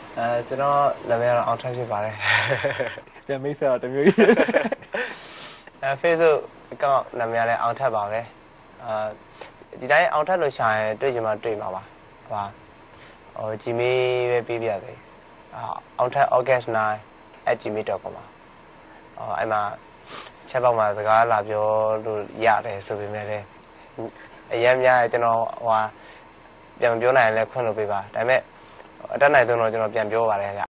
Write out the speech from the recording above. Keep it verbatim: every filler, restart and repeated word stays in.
အဲကျွန်တော်နာမည်ကတော့အောင်ထက်ဖြစ်ပါတယ်ပြန်မိတ်ဆက်တော့တမျိုးကြီးအဲ Facebook အကောင့်နာမည်လည်းအောင်ထက်ပါပဲအဲဒီတိုင်းအောင်ထက်လို့ရှာရင်တွေ့ချင်မှတွေ့မှာပါဟာဟို Gmail ပဲပေးပြစေအောင်ထက် august nine at gmail dot com ပါအော်အဲ့မှာချက်ပေါက်မှာစကားလာပြောလို့ရတယ်ဆိုပေမဲ့လည်းအရင်များကျွန်တော်ဟိုပြန်ပြောနိုင်ရင်လည်းခွင့်လို့ပေးပါဒါပေမဲ့အတက်နိုင်ဆုံးတော့ကျွန်တော်ပြန်ပြောပါတယ်ဗျ